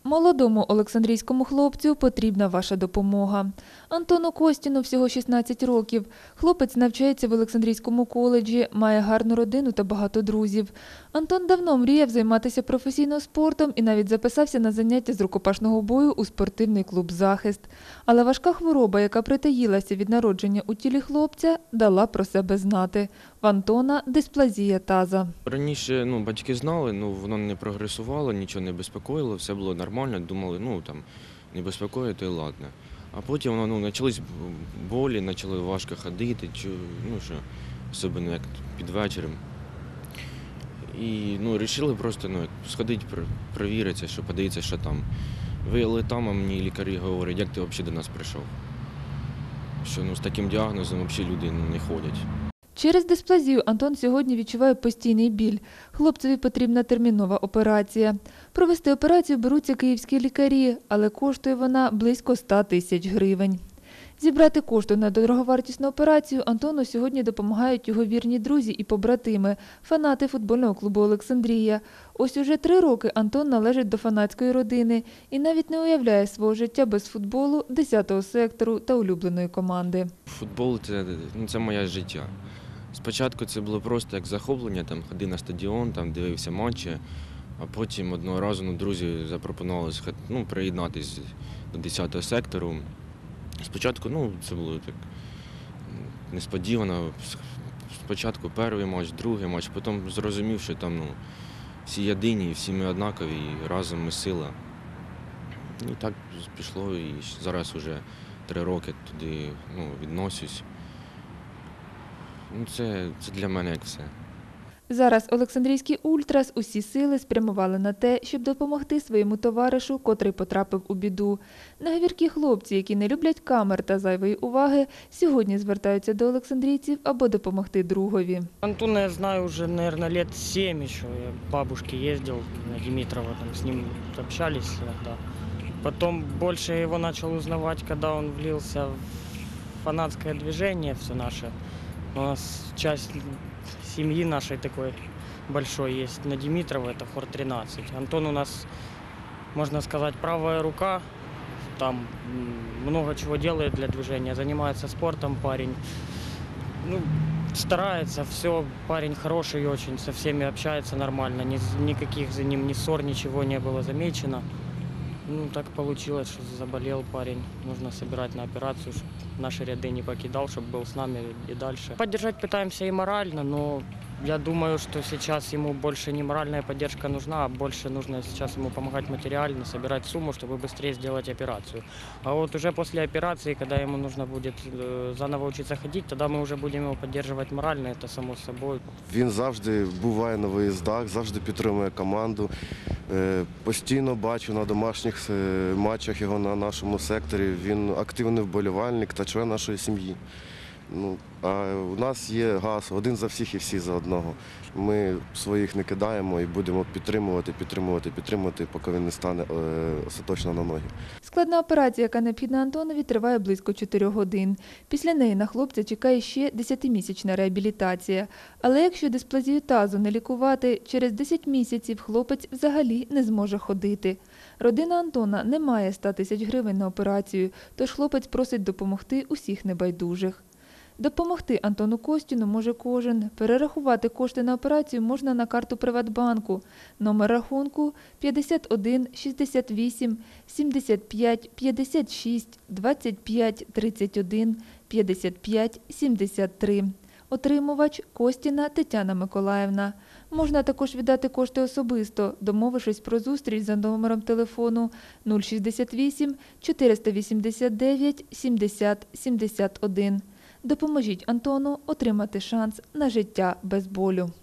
Молодому олександрійському хлопцю потрібна ваша допомога. Антону Костіну всього 16 років. Хлопець навчається в Олександрійському коледжі, має гарну родину та багато друзів. Антон давно мріяв займатися професійно спортом і навіть записався на заняття з рукопашного бою у спортивний клуб «Захист». Але важка хвороба, яка притаїлася від народження у тілі хлопця, дала про себе знати. В Антона – дисплазія таза. Раніше батьки знали, воно не прогресувало, нічого не безпокоїло, все було нормально, думали, не безпокоїть, і ладно. А потім почались болі, почали важко ходити, особливо як під вечором. І вирішили просто сходити, перевіритися, що подивитися, що там. Виявили там, а мені лікарі говорять, як ти взагалі до нас прийшов? Що з таким діагнозом взагалі люди не ходять. Через дисплазію Антон сьогодні відчуває постійний біль. Хлопцеві потрібна термінова операція. Провести операцію беруться київські лікарі, але коштує вона близько 100 тисяч гривень. Зібрати кошти на дороговартісну операцію Антону сьогодні допомагають його вірні друзі і побратими, фанати футбольного клубу «Олександрія». Ось уже 3 роки Антон належить до фанатської родини і навіть не уявляє свого життя без футболу, 10-го сектору та улюбленої команди. Футбол – це моє життя. Спочатку це було просто як захоплення, ходив на стадіон, дивився матчі, а потім одного разу друзі запропонували приєднатися до 10-го сектору. Спочатку це було так несподівано. Спочатку перший матч, другий матч, потім зрозумів, що там всі єдині, всі ми однакові, і разом ми сила. І так пішло, і зараз вже 3 роки туди відносюсь. Це для мене як все. Зараз олександрійські ультрас усі сили спрямували на те, щоб допомогти своєму товаришу, котрий потрапив у біду. Неговіркі хлопці, які не люблять камер та зайвої уваги, сьогодні звертаються до олександрійців, аби допомогти другові. Антона я знаю вже, мабуть, лет 7 ще. Я к бабушке їздив на Димитрова, з ним общались иногда. Потім більше його почав узнавати, коли він влився в фанатське движение все наше. У нас часть семьи нашей такой большой есть на Димитрова, это Хор 13. Антон у нас, можно сказать, правая рука, там много чего делает для движения, занимается спортом парень, старается, все, парень хороший очень, со всеми общается нормально, никаких за ним ни ссор, ничего не было замечено. Так получилось, что заболел парень, нужно собирать на операцию, чтобы наши ряды не покидал, чтобы был с нами и дальше. Поддержать пытаемся и морально, но я думаю, что сейчас ему больше не моральная поддержка нужна, а больше нужно сейчас ему помогать материально, собирать сумму, чтобы быстрее сделать операцию. А вот уже после операции, когда ему нужно будет заново учиться ходить, тогда мы уже будем его поддерживать морально, это само собой. Він завжди буває на виїздах, завжди підтримує команду. Постійно бачу на домашніх матчах його на нашому секторі. Він активний вболівальник та член нашої сім'ї. А у нас є газ один за всіх і всі за одного. Ми своїх не кидаємо і будемо підтримувати, поки він не стане остаточно на ноги. Складна операція, яка необхідна Антонові, триває близько 4 годин. Після неї на хлопця чекає ще 10-місячна реабілітація. Але якщо дисплазію тазу не лікувати, через 10 місяців хлопець взагалі не зможе ходити. Родина Антона не має 100 тисяч гривень на операцію, тож хлопець просить допомогти усіх небайдужих. Допомогти Антону Костіну може кожен. Перерахувати кошти на операцію можна на карту Приватбанку. Номер рахунку 51 68 75 56 25 31 55 73. Отримувач – Костіна Тетяна Миколаївна. Можна також віддати кошти особисто, домовившись про зустріч за номером телефону 068 489 70 71. Допоможіть Антону отримати шанс на життя без болю.